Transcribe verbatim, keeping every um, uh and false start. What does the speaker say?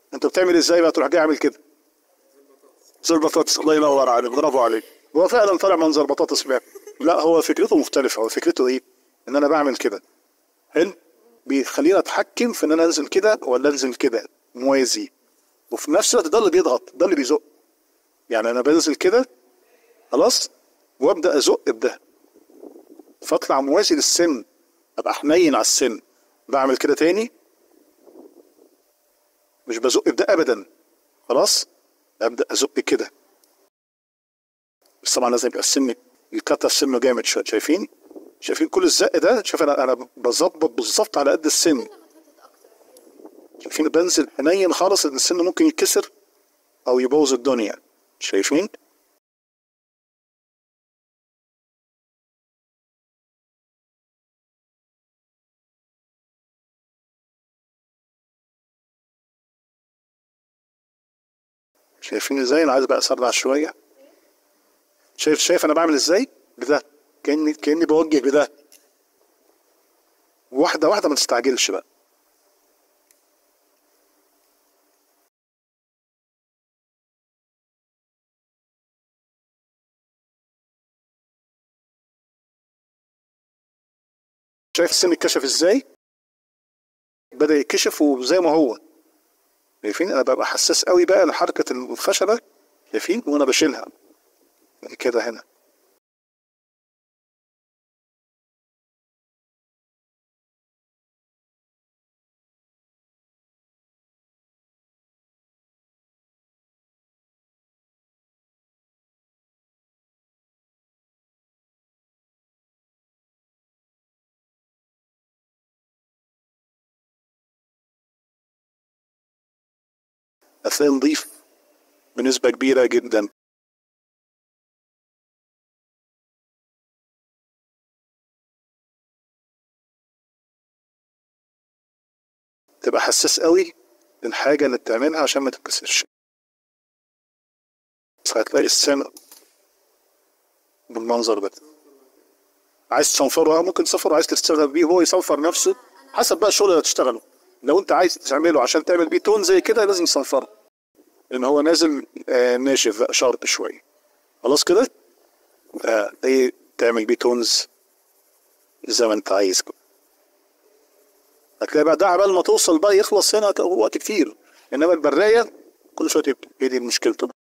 انت بتعمل ازاي بقى؟ تروح جاي عامل كده زي البطاطس. الله ينور عليك، برافو عليك. هو فعلا طالع منظر بطاطس بقى. لا هو فكرته مختلفه. هو فكرته ايه؟ ان انا بعمل كده حلو، بيخليني اتحكم في ان انا انزل كده ولا انزل كده موازي، وفي نفس الوقت ده اللي بيضغط، ده اللي بيزق. يعني انا بنزل كده خلاص وابدا ازق بده فاطلع موازي للسن، ابقى حنين على السن. بعمل كده تاني، مش بزق بده ابدا، خلاص ابدا ازق كده. بس طبعا لازم يبقى السن يتكتر سنه جامد شويه. شايفين؟ شايفين كل الزق ده؟ شوف انا انا بظبط بالظبط على قد السن. شايفين؟ بنزل حنين خالص ان السن ممكن يتكسر او يبوظ الدنيا. شايفين؟ شايفين ازاي؟ انا عايز بقى اسرع شويه. شايف شايف انا بعمل ازاي؟ بده كاني كاني بوجه بده. واحده واحده، ما تستعجلش بقى. شايف السن اتكشف ازاي؟ بدأ يتكشف وزي ما هو. شايفين؟ انا ببقى حساس قوي بقى لحركه الخشبه. شايفين؟ وانا بشيلها كده هنا. هتلاقي نضيف بنسبه كبيره جدا. تبقى حساس قوي للحاجه اللي بتعملها عشان ما تتكسرش. بس هتلاقي السن بالمنظر ده. عايز تصنفره ممكن تصنفره، عايز تشتغل بيه هو يصنفر نفسه حسب بقى الشغل اللي هتشتغله. لو انت عايز تعمله عشان تعمل بيه تون زي كده لازم يصنفره، لان هو نازل آه ناشف بقى شارب شويه. خلاص كده آه ايه، تعمل بيه تونز زي ما انت عايز كده. هتلاقي بقى ده عبال ما توصل بقى يخلص هنا وقت كتير. انما البرايه كل شويه تبكي، هي دي مشكلته.